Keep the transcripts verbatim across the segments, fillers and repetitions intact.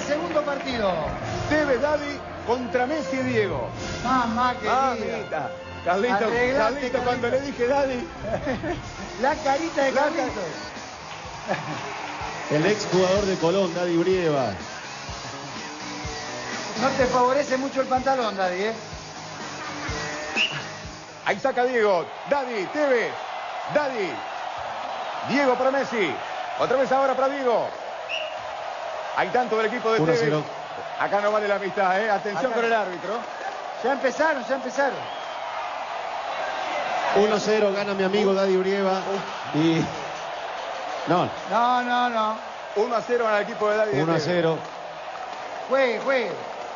segundo partido. Tevez, Daddy contra Messi y Diego. Mamá querida. Mamita. Carlito, Arreglate, Carlito, Carlito. cuando le dije Daddy. La carita de La Carlitos. El ex jugador de Colón, Daddy Brieva. No te favorece mucho el pantalón, Daddy, ¿eh? Ahí saca Diego. Daddy, Tevez. Daddy. Diego para Messi. Otra vez ahora para Diego. Hay tanto del equipo de Tevez. Acá no vale la amistad, ¿eh? Atención Acá. con el árbitro. Ya empezaron, ya empezaron. uno cero gana mi amigo Daddy Brieva. Y... No, No, no, no. uno a cero al equipo de Daddy. de uno a Tevez. cero. Juegue, juegue.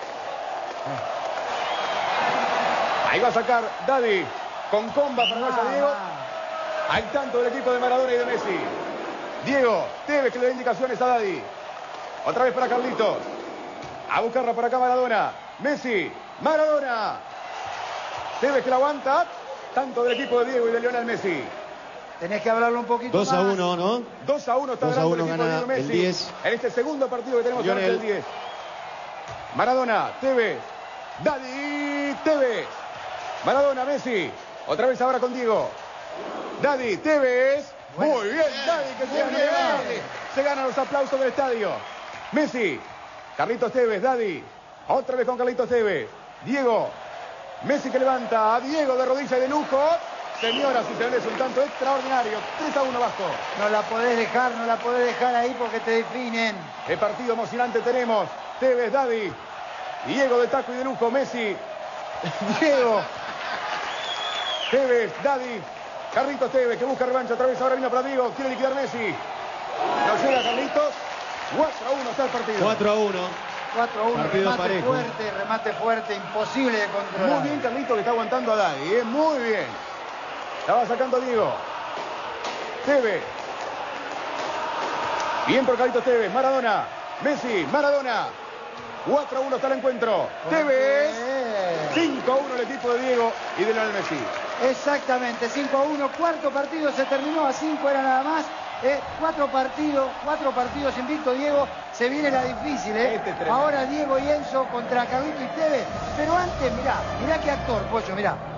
Ahí va a sacar Daddy. Con comba para vaya Diego. Mamá. Hay tanto del equipo de Maradona y de Messi. Diego, Tevez que le da indicaciones a Daddy. Otra vez para Carlitos. A buscarla por acá Maradona. Messi, Maradona. Tevez que la aguanta. Tanto del equipo de Diego y de Lionel Messi. Tenés que hablarlo un poquito dos más. a uno, ¿no? dos a uno está dos a ganando el uno equipo de gana Diego Messi. el diez. En este segundo partido que tenemos Lionel. el diez. Maradona, Tevez. Daddy, Tevez. Maradona, Messi. Otra vez ahora con Diego. Daddy, Tevez. Bueno. Muy bien, Daddy que se Muy gana, bien. se ganan los aplausos del estadio. Messi. Carlitos Tevez, Daddy. Otra vez con Carlitos Tevez. Diego. Messi que levanta a Diego de rodilla y de lujo. Señoras y señores, un tanto extraordinario. tres a uno abajo. No la podés dejar, no la podés dejar ahí porque te definen. Qué partido emocionante tenemos. Tevez, Daddy. Diego de taco y de lujo. Messi. Diego. Tevez, Daddy. Carlitos Tevez que busca revancha otra vez. Ahora vino para Diego. Quiere liquidar Messi. No llega Carlitos. cuatro a uno está el partido. cuatro a uno. cuatro a uno, Partido remate parejo. fuerte, remate fuerte, imposible de controlar. Muy bien Carlitos que está aguantando a Daddy. ¿eh? Muy bien. La va sacando Diego. Tevez. Bien por Carlitos Tevez. Maradona. Messi. Maradona. cuatro a uno está el encuentro. Tevez. cinco a uno el equipo de Diego y de Lionel Messi. Exactamente, cinco a uno, cuarto partido se terminó, a cinco era nada más. Eh, cuatro partidos, cuatro partidos invicto, Diego. Se viene la difícil, ¿eh? Este tremendo. Ahora Diego y Enzo contra Carlito y Tevez. Pero antes, mirá, mirá qué actor, Pollo, mirá.